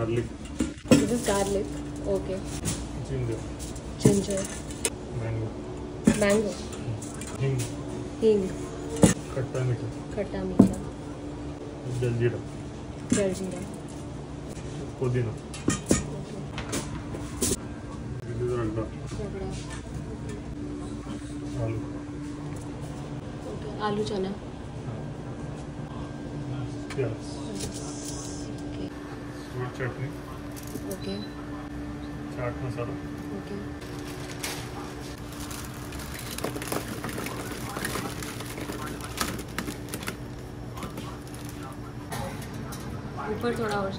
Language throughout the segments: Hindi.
garlic. This is garlic. Okay. Ginger. Ginger. Mango. Mango. Hing. Hing. खट्टा मीठा. खट्टा मीठा. जलजीरा. जलजीरा. पुदीना. Okay. This is ragda. रगड़ा. आलू. Okay. आलू चना. प्याज. Okay. Sweet chutney. Okay. Chaat masala. Okay. ऊपर थोड़ा और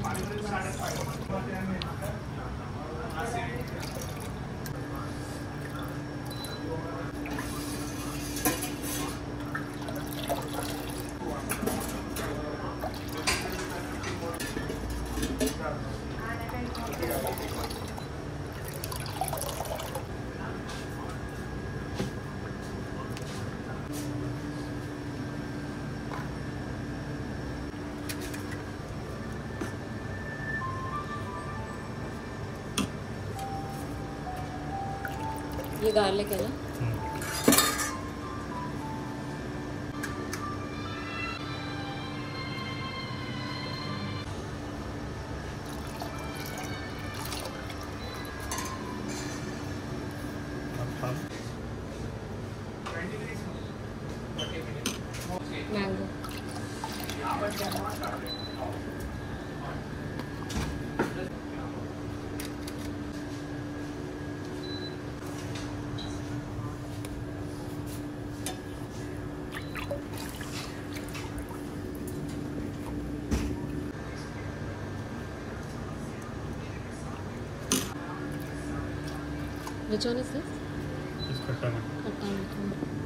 ये गार्लिक है ना? Mango. Which one is this? खट्टा मीठा. खट्टा मीठा.